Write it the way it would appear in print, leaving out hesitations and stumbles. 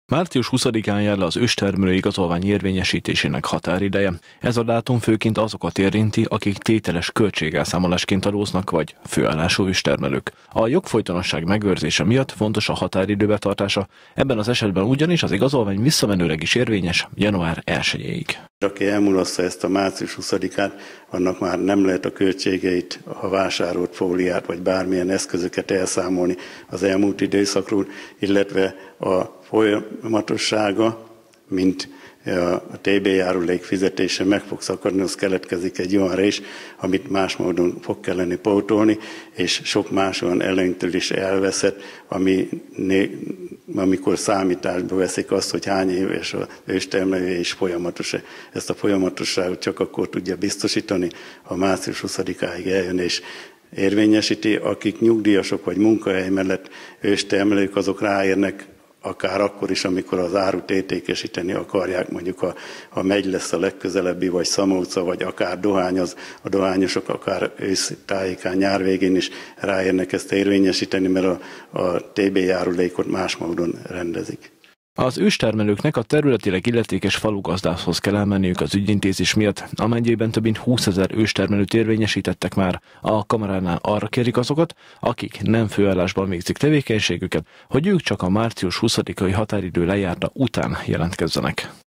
Március 20-án jár le az őstermelő igazolvány érvényesítésének határideje. Ez a dátum főként azokat érinti, akik tételes költségelszámolásként adóznak, vagy főállású őstermelők. A jogfolytonosság megőrzése miatt fontos a határidő betartása, ebben az esetben ugyanis az igazolvány visszamenőleg is érvényes január 1-ig. Aki elmulassza ezt a március 20-át, annak már nem lehet a költségeit, ha vásárolt fóliát vagy bármilyen eszközöket elszámolni az elmúlt időszakról, illetve a folyamatossága, mint a TB járulék fizetése meg fog szakadni, az keletkezik egy olyan rés, amit más módon fog kelleni pótolni, és sok más olyan előnytől is elveszett, amikor számításba veszik azt, hogy hány éves az őstermelő és folyamatos-e. Ezt a folyamatosságot csak akkor tudja biztosítani, ha március 20-áig eljön és érvényesíti. Akik nyugdíjasok vagy munkahely mellett őstermelők, azok ráérnek akár akkor is, amikor az árut értékesíteni akarják, mondjuk ha megy lesz a legközelebbi, vagy Szamóca, vagy akár dohányoz, a dohányosok akár ősz tájékán, nyár végén is ráérnek ezt érvényesíteni, mert a TB járulékot más módon rendezik. Az őstermelőknek a területileg illetékes falugazdászhoz kell elmenniük az ügyintézés miatt, amennyiben több mint 20 000 őstermelőt érvényesítettek már. A kamaránál arra kérik azokat, akik nem főállásban végzik tevékenységüket, hogy ők csak a március 20-ai határidő lejárta után jelentkezzenek.